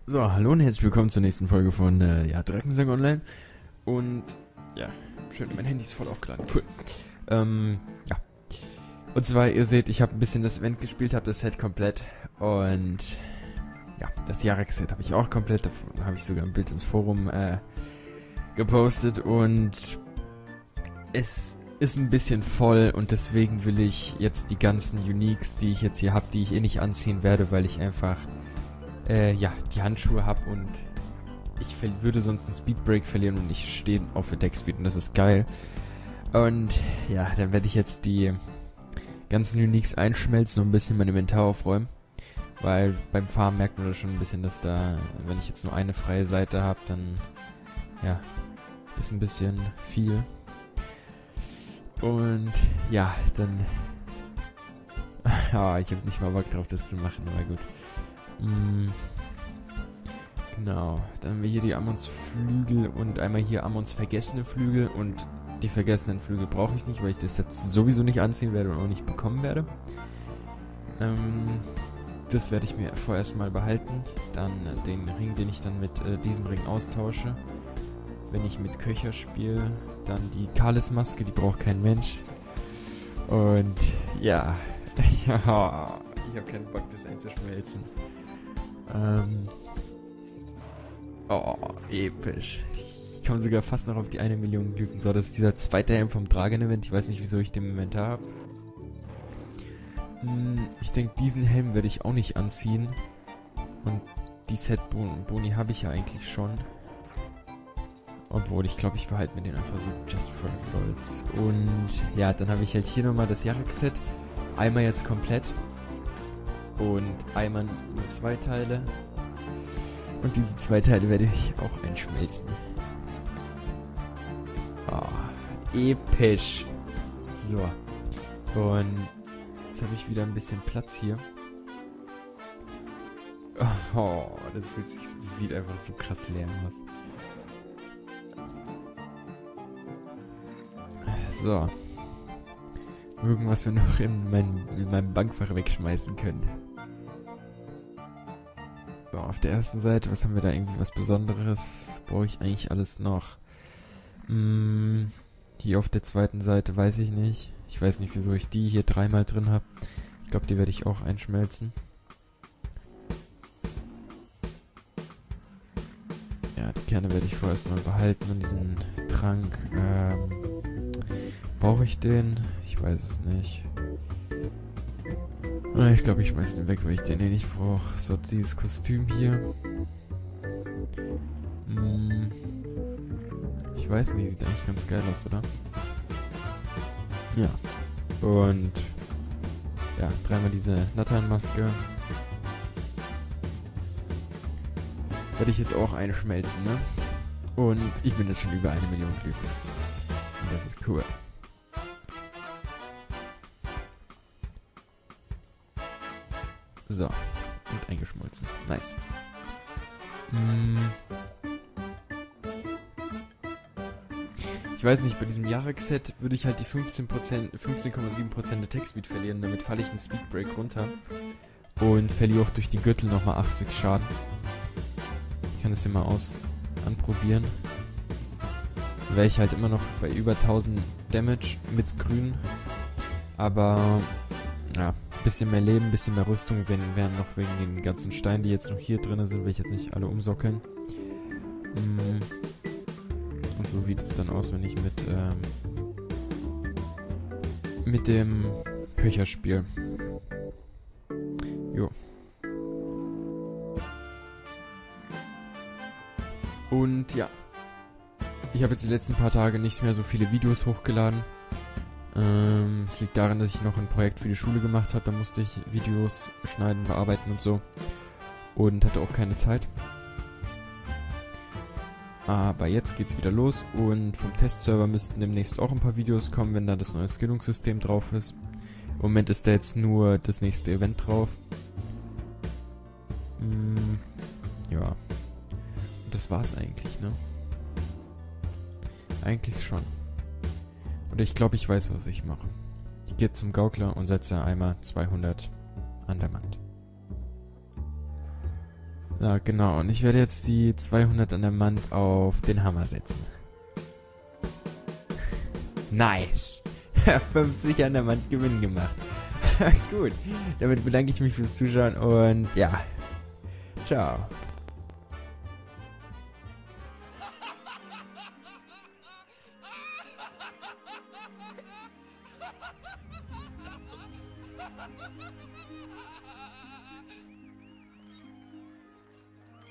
So, hallo und herzlich willkommen zur nächsten Folge von Drakensang Online. Und ja, schön, mein Handy ist voll aufgeladen. Cool. Ja. Und zwar, ihr seht, ich habe ein bisschen das Event gespielt, habe das Set komplett. Und ja, das Jarex-Set habe ich auch komplett. Davon habe ich sogar ein Bild ins Forum gepostet. Und es ist ein bisschen voll und deswegen will ich jetzt die ganzen Uniques, die ich jetzt hier habe, die ich eh nicht anziehen werde, weil ich einfach die Handschuhe habe und ich würde sonst einen Speedbreak verlieren und ich stehe auf Attack Speed und das ist geil. Und ja, dann werde ich jetzt die ganzen Uniques einschmelzen und ein bisschen mein Inventar aufräumen. Weil beim Farmen merkt man das schon ein bisschen, dass da, wenn ich jetzt nur eine freie Seite habe, dann ja, ist ein bisschen viel. Und ja, dann ich habe nicht mal Bock drauf, das zu machen, aber gut. Genau, dann haben wir hier die Ammons Flügel und einmal hier Ammons vergessene Flügel und die vergessenen Flügel brauche ich nicht, weil ich das jetzt sowieso nicht anziehen werde und auch nicht bekommen werde. Das werde ich mir vorerst mal behalten. Dann den Ring, den ich dann mit diesem Ring austausche. Wenn ich mit Köcher spiele, dann die Kalis-Maske, die braucht kein Mensch. Und ja, ja, ich habe keinen Bock, das einzuschmelzen. Episch. Ich komme sogar fast noch auf die 1 Million Glyphen. So, das ist dieser zweite Helm vom Dragon-Event. Ich weiß nicht, wieso ich den im Inventar habe. Ich denke, diesen Helm werde ich auch nicht anziehen. Und die Set-Boni habe ich ja eigentlich schon. Obwohl, ich glaube, ich behalte mir den einfach so just for lolz. Und ja, dann habe ich halt hier nochmal das Jarex-Set. Einmal jetzt komplett. Und einmal nur 2 Teile. Und diese 2 Teile werde ich auch einschmelzen. Episch. So. Und jetzt habe ich wieder ein bisschen Platz hier. Das sieht einfach so krass leer aus. So. Irgendwas wir noch in meinem Bankfach wegschmeißen können. So, auf der ersten Seite, was haben wir da? Irgendwie was Besonderes? Brauche ich eigentlich alles noch? Hier auf der zweiten Seite weiß ich nicht. Ich weiß nicht, wieso ich die hier 3-mal drin habe. Ich glaube, die werde ich auch einschmelzen. Ja, die Kerne werde ich vorerst mal behalten. Und diesen Trank, brauche ich den? Ich weiß es nicht. Ich glaube, ich schmeiß den weg, weil ich den eh nicht brauche. So, dieses Kostüm hier. Ich weiß nicht, sieht eigentlich ganz geil aus, oder? Ja. Und ja, 3-mal diese Nattern-Maske. Werde ich jetzt auch einschmelzen, ne? Und ich bin jetzt schon über 1 Million Glyphen. Und das ist cool. So. Und eingeschmolzen. Nice. Ich weiß nicht, bei diesem Jarex-Set würde ich halt die 15,7% Attack Speed verlieren. Damit falle ich einen Speedbreak runter. Und verliere auch durch die Gürtel nochmal 80 Schaden. Ich kann das hier mal anprobieren. Wäre ich halt immer noch bei über 1000 Damage mit grün. Aber, ja, bisschen mehr Leben, bisschen mehr Rüstung, wären noch wegen den ganzen Steinen, die jetzt noch hier drin sind, will ich jetzt nicht alle umsockeln. Und so sieht es dann aus, wenn ich mit dem Köcher spiele. Jo. Und ja. Ich habe jetzt die letzten paar Tage nicht mehr so viele Videos hochgeladen. Es liegt daran, dass ich noch ein Projekt für die Schule gemacht habe. Da musste ich Videos schneiden, bearbeiten und so. Und hatte auch keine Zeit. Aber jetzt geht's wieder los. Und vom Testserver müssten demnächst auch ein paar Videos kommen, wenn da das neue Skillungssystem drauf ist. Im Moment ist da jetzt nur das nächste Event drauf. Ja. Und das war's eigentlich, ne? Eigentlich schon. Und ich glaube, ich weiß, was ich mache. Ich gehe zum Gaukler und setze einmal 200 an der Wand. Ja, genau. Und ich werde jetzt die 200 an der Wand auf den Hammer setzen. Nice. 50 an der Wand Gewinn gemacht. Gut. Damit bedanke ich mich fürs Zuschauen und ja. Ciao.